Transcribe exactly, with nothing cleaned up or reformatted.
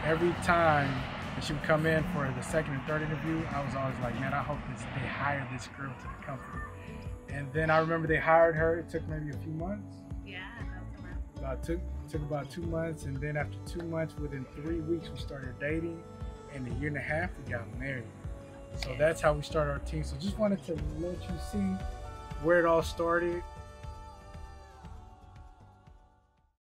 every time that she would come in for the second and third interview, I was always like, man, I hope this, they hire this girl to the company. And then I remember they hired her. It took maybe a few months. Yeah, that was a while. About took took about two months, and then after two months, within three weeks, we started dating, and a year and a half, we got married. So that's how we started our team. So just wanted to let you see where it all started.